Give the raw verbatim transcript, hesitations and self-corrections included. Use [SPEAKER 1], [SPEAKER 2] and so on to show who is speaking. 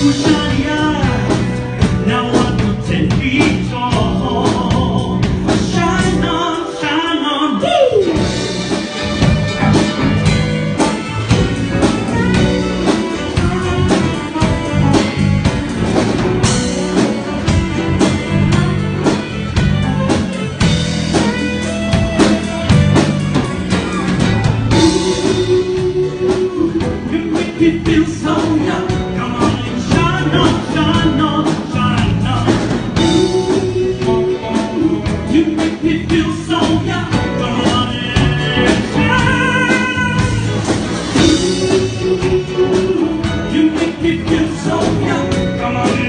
[SPEAKER 1] shiny eyes. Now I'm ten feet tall. Shine on, shine on, woo! You make me feel so young. Come on and shine on, shine on, shine on. You make me feel so young. Come on and shine. You make me feel so young. Come on.